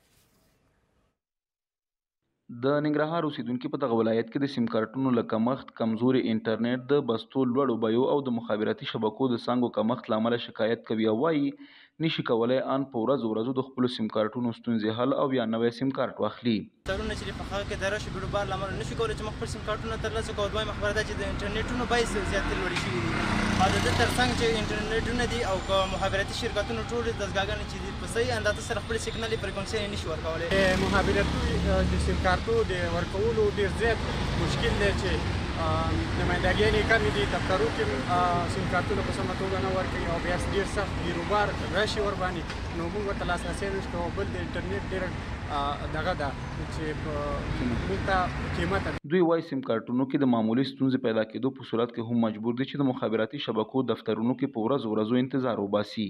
د ننګرهار اوسیدونکي په دغه ولایت کې د سیم کارتونو له کمښت، کمزوري انټرنیټ، د بستو لوړو بیو او د مخابراتي شبکو د څانګو کمښت له امله شکایت کوي او وایي نشي کولی ان په ورځو ورځو د خپلو سیم کارتونو ستونزې حل او یا نوی سیم کارت واخلي. ترونه چې په هغه کې د راشي بیړو بار له امله نشي کولی چې موږ خپل سیم کارتونه ترلاسه کړو. دویمه خبره ده چې د انټرنیټونو بیې زیاتې لوړې شوي دي او د دې تر څنګ چې انټرنیټونه دي او که مخابراتي شرکتونو ټولې دستګاهګانې چې دي په صحیح اندازه سره خپل سیګنالي فریکونسۍ نشي ورکولی. مخابراتي د سیم کارتو د ورکولو ډېر زیات مشکل دی چې نمایندګیانې کمې دي، دفترو کې سیم کارتونه په سمه توګه نه ورکوي او بیا ډېر سخت بیروبار راشي ورباندې، نو موږ ورته لاسرسی نشته. او بل د انټرنیټ ډېره دغه ده چې موږ ته قیمت. دوی وایي سیم کارتونو کې د معمولي ستونزې پیدا کېدو په صورت کې هم مجبور دي چې د مخابراتي شبکو دفترونو کې په ورځو ورځو انتظار وباسي.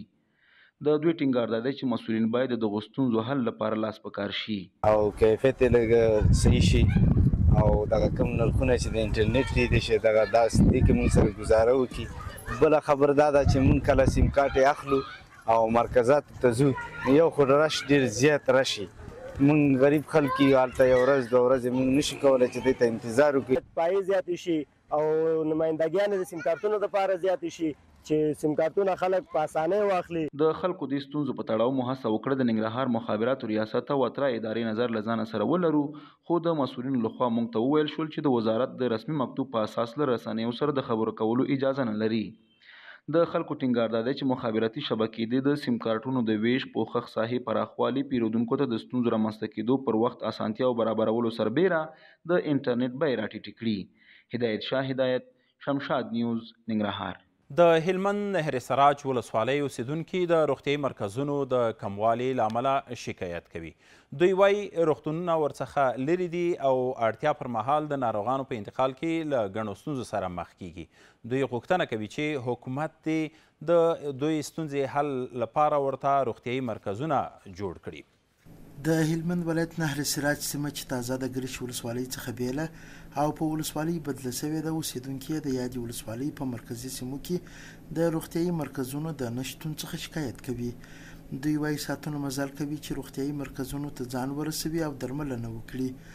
د دوی ټینګار دا دی چې مسؤلین باید د دغو ستونزو حل لپاره لاس په کار شي او کیفیت یې لږ صحیح شي او دغه کوم نرخونه چې د انټرنیټ دي دې شي دغه داسې دي کې موږ سره ګزاره وکړي. بله خبره دا ده چې موږ کله سیم کارت یې اخلو او مرکزاتو ته ځو، یو خو رش ډېر زیات راشي، موږ غریب خلک یو، هلته یو ورځ دوه ورځې موږ نشي کولی چې دې ته انتظار وکړو. پایې زیاتې شي او نمایندګیانې د سیم کارتونو دپاره زیاتې شي چې سیم کارتونه خلک په اسانۍ واخلي. د خلکو د ستونزو په تړاو مو هڅه وکړه د ننګرهار مخابراتو ریاست او اترا ادارې نظر له ځانه سره ولرو، خو د مسؤلینو لخوا موږ ته وویل شول چې د وزارت د رسمي مکتوب په اساس له رسنیو سره د خبرو کولو اجازه نه لري. د خلکو ټینګار دا دی چې مخابراتي شبکې د سیم کارتونو د ویش، پوښښ ساحې پراخوالي، پیرودونکو ته د ستونزو رامنځته کېدو پر وخت اسانتیا او برابرولو سربیره د انټرنیټ بیې راټیټې کړي. هدایت شاه هدایت، شمشاد نیوز، ننګرهار. د هلمند نهر سراج ولسوالۍ اوسیدونکي د روغتیايي مرکزونو د کموالي له امله شکایت کوي. دوی وایي روغتونونه ورڅخه لرې دي او اړتیا پر مهال د ناروغانو په انتقال کې له ګڼو ستونزو سره مخ کیږي. دوی غوښتنه کوي چې حکومت دې د دوی ستونزې حل لپاره ورته روغتیايي مرکزونه جوړ کړي. د هلمند ولایت نهر سراج سیمه چې تازه د ګرش ولسوالۍ څخه بیله او په ولسوالۍ بدله شوې ده، اوسیدونکي د یادې ولسوالۍ په مرکزي سیمو کې د روغتیايي مرکزونو د نشتون څخه شکایت کوي. دوی وایي ساتنو مزل کوي چې روغتیايي مرکزونو ته ځان ورسوي او درملنه وکړي.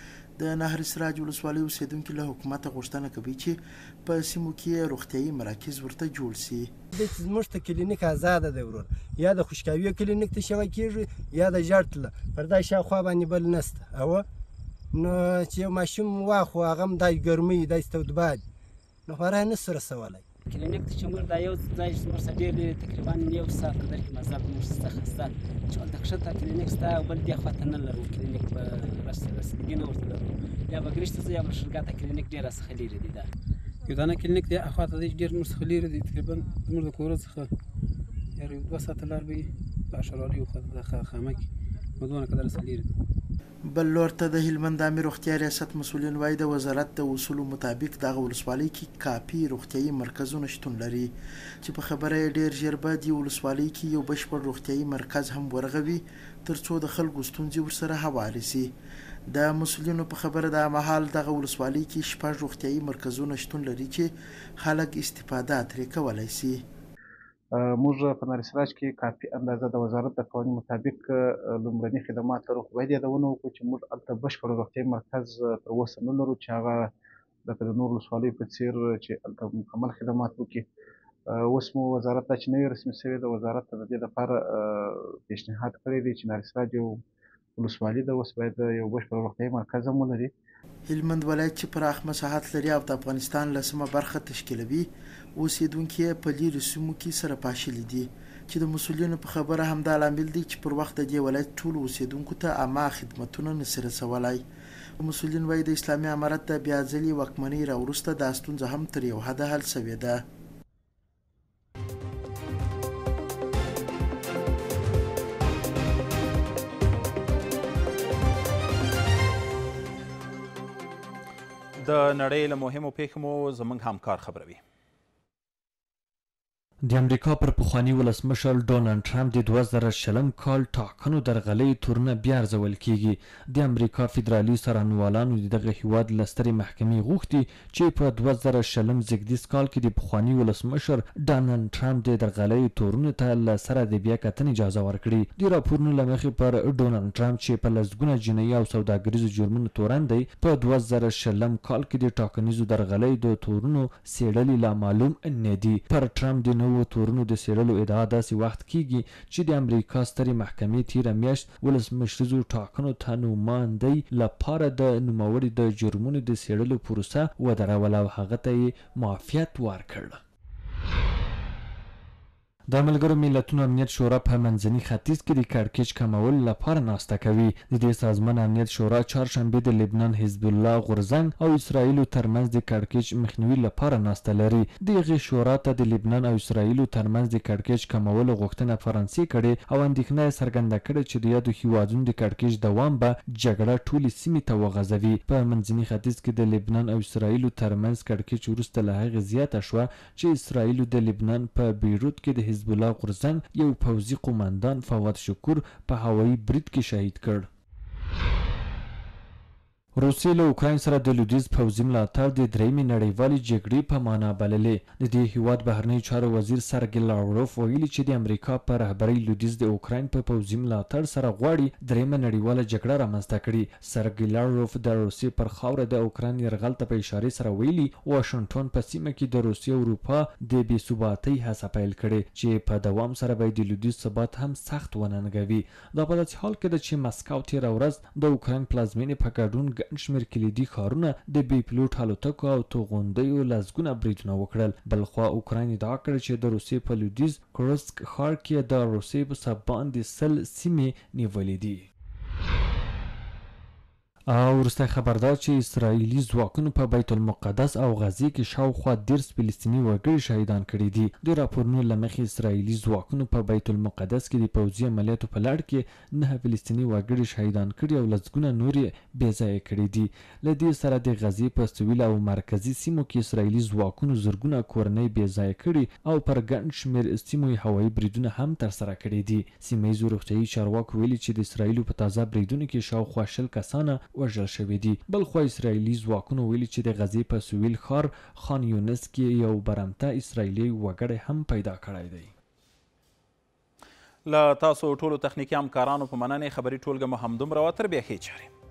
د نهر سراج ولسوالۍ اوسیدونکي له حکومته غوښتنه کوي چې په سیمو کې روغتیایي مراکز ورته جوړ سي. زموږ ته کلینیک ازاده دی ورور، یا د خوشکاوي کلینیک ته شوی کېږي یا د ژړ پر دا شاوخوا باندې بل نسته. اوه نو چې یو ماشوم واخو هغه هم دای ګرمي دای ستودباد نو خورا نه سره رسولی. کلینیک ته چې موږ دا یو ځای زموږ څخه ډېر لرې تقریبا یو ساعت قدر کې مزل موږ څخه شته چې هلته ښکته کلینیک شته او بل دې خوا ته نه لرو کلینیک په رسیدګي نه ورته لرو، یا به ګرشت ته ځو یا به شرګاته کلینیک ډېر راڅخه لرې دی. دا یو دانه کلینیک دی اخوا ته دی ډېر موږ څخه لرې دی، تقریبا زموږ د کوره څخه یار یو دوه ساعته لار به وي په اشراري یو خوا د خامه کې نو دونه قدر څخه لرې دی. بل لور ته د هلمند عامې روغتیا ریاست مسؤلین وایي د وزارت د اصولو مطابق دغه ولسوالۍ کې کافي روغتیایي مرکزونه شتون لري چې په خبره یې ډېر ژر به دې ولسوالۍ کې یو بشپړ روغتیایي مرکز هم ورغوي تر څو د خلکو ستونزې ورسره هوارې سي. د مسؤلینو په خبره د مهال دغه ولسوالۍ کې شپږ روغتیایي مرکزونه شتون لري چې خلک استفاده ترې کولی سي. موږ په نهر سراج کې کافي اندازه د وزارت د قوانین مطابق لومړني خدمات لرو، خو باید یادونه وکړو چې موږ هلته بشپړ روغتیایي مرکز تر اوسه نه لرو چې هغه لکه د نورو ولسوالیو په څېر چې هلته مکمل خدمات وکړي. اوس مو وزارت ته چې نوی رسمي شوی د وزارت ته د دې لپاره پیشنهاد کړی دی چې نهر سراج یو ولسوالي ده، اوس باید یو بشپړ روغتیایي مرکز هم ولري. هلمند ولایت چې پراخ مساحت لري او د افغانستان لسمه برخه تشکیلوي، اوسیدونکي یې په لیرې سیمو کې سره پاشلي دي چې د مسؤلینو په خبره همدا لامل دی چې پر وخت د دې ولایت ټولو اوسیدونکو ته عامه خدمتونه نسي رسولی. مسؤلین وایي د اسلامي امارت د بیا ځلې واکمنۍ راوروسته دا ستونزه هم تر یو حده حل سوې ده. د نړۍ له مهمو پیښو مو زموږ همکار خبروي. د امریکا پر پخواني ولسمشر ډونالډ ټرمپ د دوه زره شلم کال ټاکنو درغلۍ تورونه بیا ارزول کیږي. د امریکا فدرالي څارنوالانو د دغه هیواد له سترې محکمې غوښتي چې په دوه زره شلم زیږدیز کال کې د پخواني ولسمشر ډونالډ ټرمپ د درغلۍ تورونو ته له سره د بیا کتنې اجازه ورکړي. د راپورونو له مخې پر ډونالډ ټرمپ چې په لسګونه جنایي او سوداګریزو جرمونو تورن دی، په دوه زره شلم کال کې د ټاکنیزو درغلۍ د تورونو څېړلې لا معلوم نه دي. پر ټرمپ د نوو تورونو د څېړلو ادعا داسې وخت کیږي چې د امریکا سترې محکمې تیره میاشت ولسمشریزو ټاکنو ته نوماندۍ لپاره د نوموړي د جرمونو د څېړلو پروسه ودروله او هغه ته یې معافیت ورکړ. د ملګرو ملتونو امنیت شورا په منځني ختیځ کې د کړکېچ کمولو لپاره ناسته کوي. د دې سازمان امنیت شورا چهارشنبې د لبنان حزب الله غورځنګ او اسرائیلو ترمنځ د کړکېچ مخنیوي لپاره ناسته لري. دغې شورا ته د لبنان او اسرائیلو ترمنځ د کړکېچ کمولو غوښتنه فرانسې کړې او اندېښنه یې څرګنده کړې چې د یادو هیوادونو د کړکېچ دوام به جګړه ټولې سیمې ته وغځوي. په منځني ختیځ کې د لبنان او اسرائیلو ترمنځ کړکېچ وروسته له هغې زیاته شوه چې اسرائیلو د لبنان په بیروت کې د حزب الله غورځنګ یو پوځي قوماندان فواد شکور په هوایي برید کې شهید کړ. روسیې له اوکراین سره د لویدیځ پوځي ملاتړ د درېیمې نړیوالې جګړې په معنا بللې. د دې هیواد بهرنیو چارو وزیر سرګی لاروف ویلي چې د امریکا په رهبرۍ لویدیځ د اوکراین په پوځي ملاتړ سره غواړي درېیمه نړیواله جګړه رامنځته کړي. سرګی لاروف د روسیې پر خاوره د اوکراین یرغل ته په اشارې سره ویلي واشنګټن په سیمه کې د روسیې او اروپا د بې ثباتۍ هڅه پیل کړې چې په دوام سره به د لویدیځ ثبات هم سخت وننګوي. دا په داسې حال کې ده چې مسکو تېره ورځ د اوکراین پلازمینې په ګډون ګڼ شمېر کلیدي ښارونه د بې پیلوټ الوتکو او توغندیو لسګونه بریدونه وکړل. بلخوا اوکراین ادعا کړې چې د روسیې په لویدیځ کورسک ښار کې د روسیې په څه باندې سل سیمې نیولې دي. او وروستی خبر دا چې اسرائیلي ځواکونو په بیت المقدس او غزې کې شاوخوا دېرش فلسطیني وګړي شهیدان کړي دي. د راپورونو له مخې اسرائیلي ځواکونو په بیت المقدس کې د پوځي عملیاتو په لړ کې نهه فلسطیني وګړي شهیدان کړي او لسګونه نور یې بې ځایه کړي دي. له دې سره د غزې په سویل او مرکزي سیمو کې اسرائیلي ځواکونو زرګونه کورنۍ بې ځایه کړي او پر ګڼ شمېر سیمو یې هوایي بریدونه هم ترسره کړي دي. سیمه ییزو روغتیایي چارواکو ویلي چې د اسرائیلو په تازه بریدونو کې شاوخوا شل کسانه وژل شوي دي. بلخوا اسرائیلي ځواکونو ویلي چې د غزې په سویل ښار خان یونس کې یو برمته اسرائیلي وګړی هم پیدا کړی دی. له تاسو ټولو تخنیکي همکارانو په مننې خبري ټولګه مو همدومره وه. تر بیا ښې چارې.